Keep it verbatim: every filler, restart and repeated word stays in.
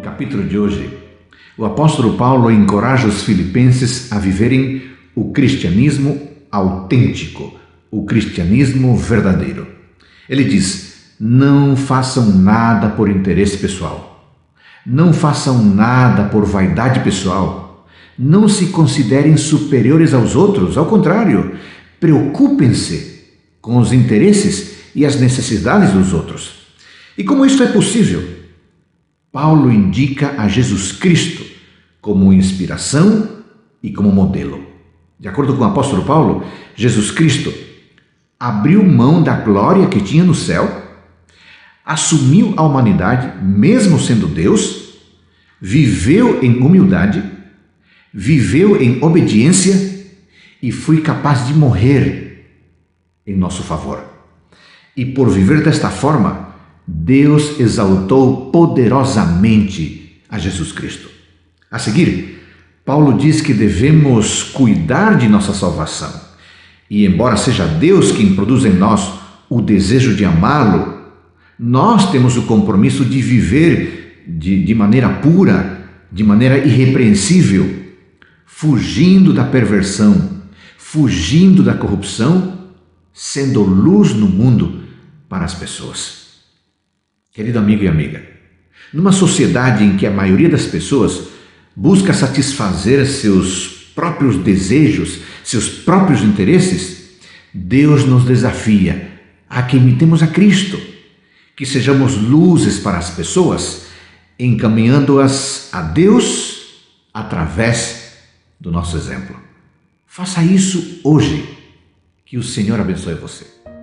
capítulo de hoje, o apóstolo Paulo encoraja os filipenses a viverem o cristianismo autêntico, o cristianismo verdadeiro. Ele diz: não façam nada por interesse pessoal, não façam nada por vaidade pessoal, não se considerem superiores aos outros, ao contrário, preocupem-se com os interesses e as necessidades dos outros. E como isso é possível? Paulo indica a Jesus Cristo como inspiração e como modelo. De acordo com o apóstolo Paulo, Jesus Cristo abriu mão da glória que tinha no céu, assumiu a humanidade, mesmo sendo Deus, viveu em humildade, viveu em obediência e foi capaz de morrer em nosso favor. E por viver desta forma, Deus exaltou poderosamente a Jesus Cristo. A seguir, Paulo diz que devemos cuidar de nossa salvação. E embora seja Deus quem produz em nós o desejo de amá-lo, nós temos o compromisso de viver de, de maneira pura, de maneira irrepreensível, fugindo da perversão, fugindo da corrupção, sendo luz no mundo para as pessoas. Querido amigo e amiga, numa sociedade em que a maioria das pessoas busca satisfazer seus próprios desejos, seus próprios interesses, Deus nos desafia a que imitemos a Cristo, que sejamos luzes para as pessoas, encaminhando-as a Deus através do nosso exemplo. Faça isso hoje. Que o Senhor abençoe você.